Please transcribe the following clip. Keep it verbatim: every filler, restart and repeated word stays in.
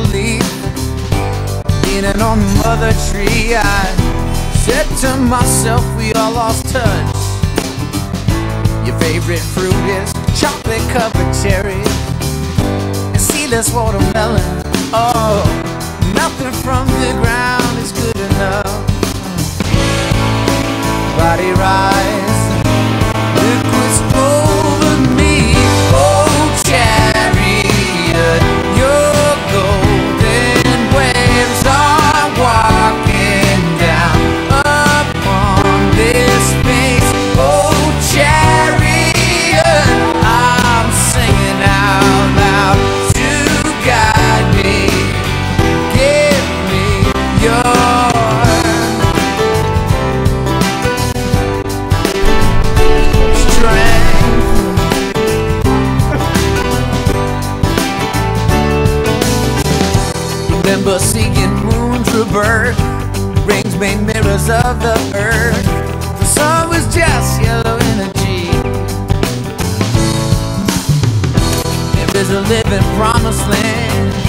leaf, leaning on the mother tree. I said to myself, we all lost touch. Your favorite fruit is chocolate covered cherries and seedless watermelon. Oh, nothing from the ground is good enough. Body rise, liquids over me. Oh, chariot, your golden waves are walking down upon this space. Oh, chariot, I'm singing out loud to guide me. Give me your remember seeing moons rebirth, rings made mirrors of the earth. The sun was just yellow energy. There is a living promised land.